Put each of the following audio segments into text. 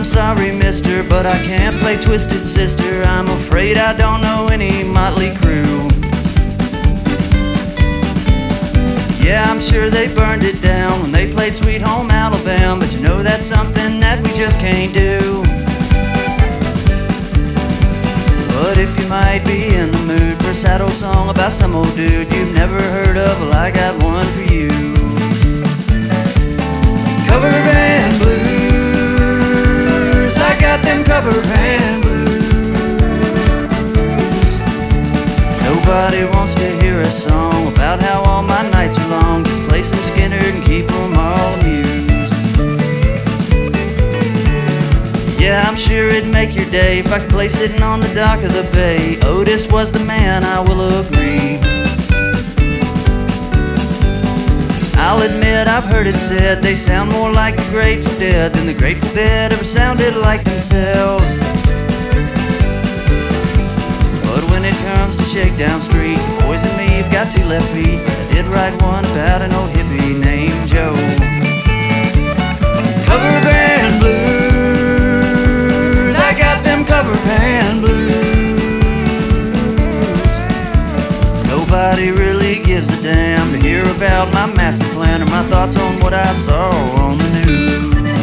sorry, mister, but I can't play Twisted Sister. I'm afraid I don't know any Motley Crue. Yeah, I'm sure they burned it down when they played Sweet Home Alabama, but you know that's something that we just can't do. But if you might be in the mood for a sad old song about some old dude you've never heard of, well, I got one for you. Cover band blues, I got them cover band blues. Nobody wants to hear a song about how all my nights are long. Just play some Skinner and keep them all amused. Yeah, I'm sure it'd make your day if I could play sitting on the dock of the bay. Otis was the man, I will agree. I'll admit I've heard it said they sound more like the Grateful Dead than the Grateful Dead ever sounded like themselves. But when it comes to Shakedown Street, the boys and me have got two left feet. I did write one about an old hippie named Joe. Cover band blues, I got them cover band blues. Nobody really gives a damn to hear about my master plan or my thoughts on what I saw on the news.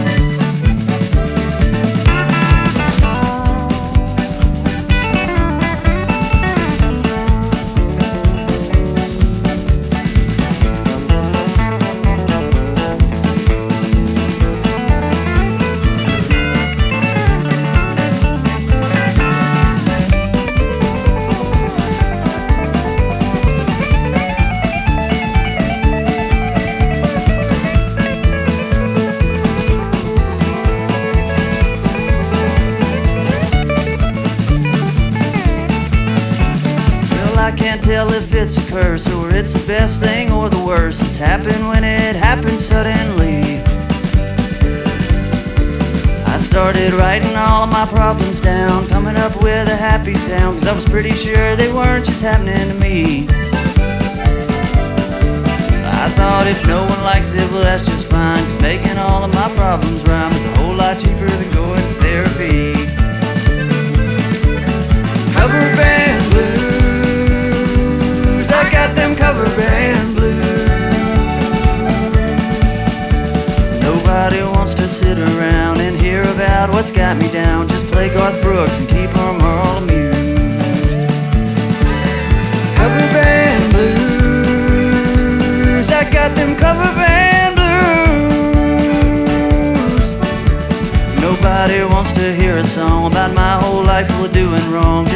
I can't tell if it's a curse or it's the best thing or the worst. It's happened when it happened suddenly. I started writing all of my problems down, coming up with a happy sound, cause I was pretty sure they weren't just happening to me. I thought if no one likes it, well that's just fine, cause making all of my problems rhyme is a whole lot cheaper than going to therapy. Cover band blues, I got them cover band blues. Nobody wants to sit around and hear about what's got me down. Just play Garth Brooks and keep them all amused. Cover band blues, I got them cover band blues. Nobody wants to hear a song about my whole life full of doing wrong.